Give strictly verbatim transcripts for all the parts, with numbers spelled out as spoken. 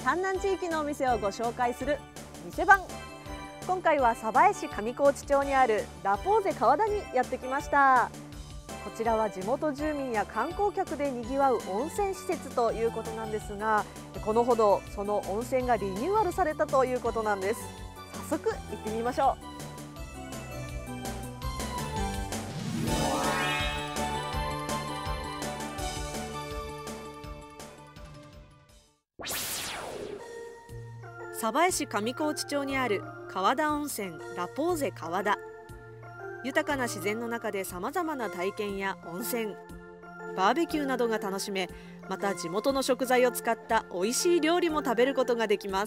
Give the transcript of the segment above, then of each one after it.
山南地域のお店をご紹介する店番。今回は鯖江市上河内町にあるラポーゼ川田にやってきました。こちらは地元住民や観光客でにぎわう温泉施設ということなんですが、このほどその温泉がリニューアルされたということなんです。早速行ってみましょう。鯖江市上河内町にある川田温泉ラポーゼ川田。豊かな自然の中でさまざまな体験や温泉、バーベキューなどが楽しめ、また地元の食材を使った美味しい料理も食べることができます。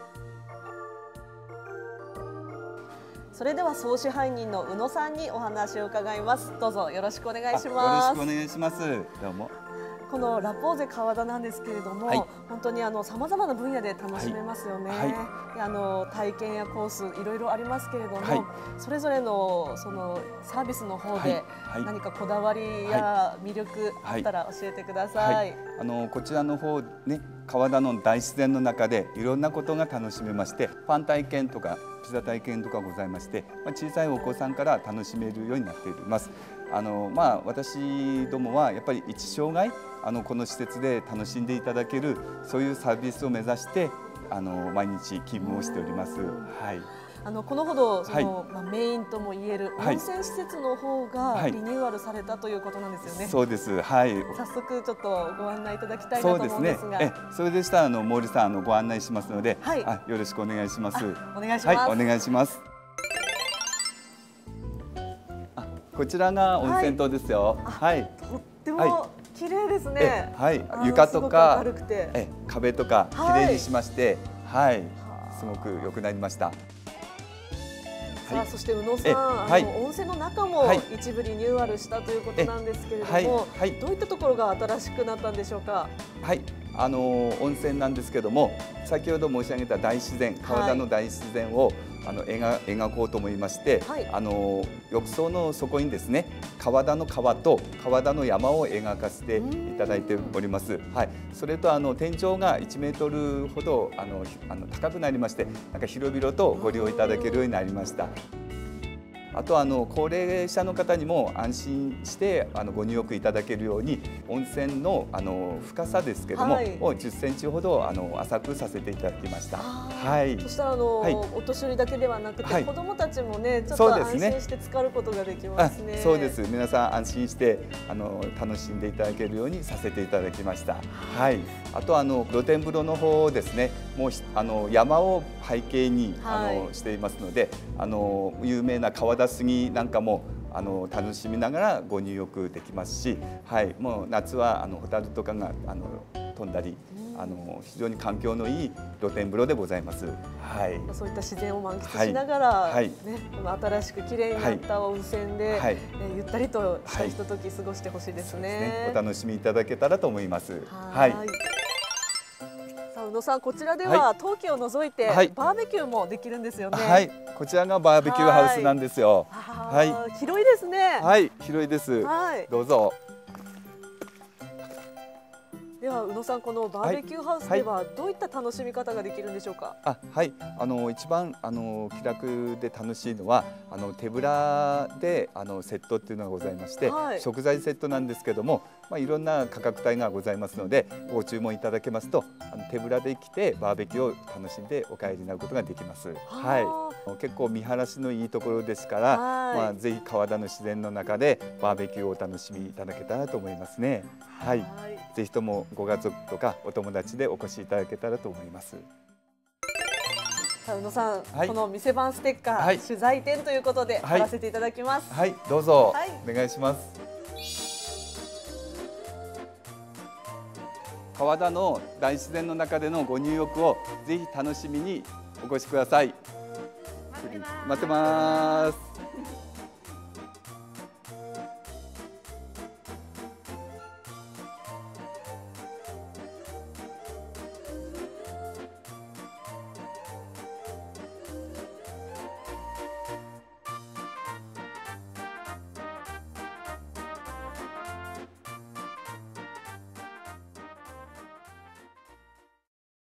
それでは総支配人の宇野さんにお話を伺います。どうぞよろしくお願いします。 よろしくお願いします。どうも。 このラポーゼ川田なんですけれども、はい、本当にあのさまざまな分野で楽しめますよね。はいはい、あの体験やコースいろいろありますけれども、はい、それぞれのそのサービスの方で何かこだわりや魅力あったら教えてください。はいはい、 あのこちらの方ね、川田の大自然の中でいろんなことが楽しめまして、パン体験とかピザ体験とかございまして、まあ、小さいお子さんから楽しめるようになっています。あのまあ、私どもはやっぱり一生涯あのこの施設で楽しんでいただける、そういうサービスを目指してあの毎日勤務をしております。はい、 あのこのほどその、はい、まあ、メインともいえる温泉施設の方がリニューアルされたということなんですよね。はい、 そうです。はい。 早速ちょっとご案内いただきたいなと思うんですが。 そうですね。え、それでしたらあの毛利さんあのご案内しますので、はい、あよろしくお願いします。 お願いします。 はい、お願いします。あ、こちらが温泉棟ですよ。はい。はい、 とっても綺麗ですね。 はい、床とかえ壁とか綺麗にしまして、はい、すごく良くなりました。 さあ、そして宇野さん、はい、あの温泉の中も一部リニューアルしたということなんですけれども、はいはい、どういったところが新しくなったんでしょうか。 はい、あの温泉なんですけども、先ほど申し上げた大自然、川田の大自然を、はい、あの描描こうと思いまして、はい、あの浴槽の底にですね、川田の川と川田の山を描かせていただいております。はい、それとあの天井がいちメートルほどあのあの高くなりまして、なんか広々とご利用いただけるようになりました。あとあの高齢者の方にも安心してあのご入浴いただけるように、温泉のあの深さですけども、はい、をじゅっセンチほどあの浅くさせていただきました。はい。 そしたらあの、はい、お年寄りだけではなくて、はい、子どもたちもねちょっと安心して浸かることができますね。 そうです。皆さん安心してあの楽しんでいただけるようにさせていただきました。はい。あとあの露天風呂の方ですね、もうあの山を背景にあの、はい、していますので、あの有名な川田杉なんかもあの楽しみながらご入浴できますし、はい、もう夏はあのホタルとかがあの飛んだり、あの非常に環境のいい露天風呂でございます。はい。 そういった自然を満喫しながら、はい、ね、この新しく綺麗になった温泉で、はい、ゆったりとしたひととき過ごしてほしいですね。はい、 ね、お楽しみいただけたらと思います。はい。はい、 宇野さん、こちらでは冬季を除いてバーベキューもできるんですよね。 はい、こちらがバーベキューハウスなんですよ。はい、 広いですね。 はい、広いです。はい、どうぞ。 では宇野さん、このバーベキューハウスではどういった楽しみ方ができるんでしょうか。 あ、はい、あの一番あの気楽で楽しいのはあの手ぶらであのセットっていうのがございまして、はい、食材セットなんですけども、まあ、いろんな価格帯がございますので、ご注文いただけますとあの手ぶらで来てバーベキューを楽しんでお帰りになることができます。はい、結構見晴らしのいいところですから、まあ、ぜひ川田の自然の中でバーベキューをお楽しみいただけたらと思いますね。はい、はい、ぜひともご家族とかお友達でお越しいただけたらと思います。 さあ宇野さん、はい、この店番ステッカー、はい、取材店ということで貼らせていただきます。 はい、はい、どうぞ、はい、お願いします。川田の大自然の中でのご入浴をぜひ楽しみにお越しください。待ってます。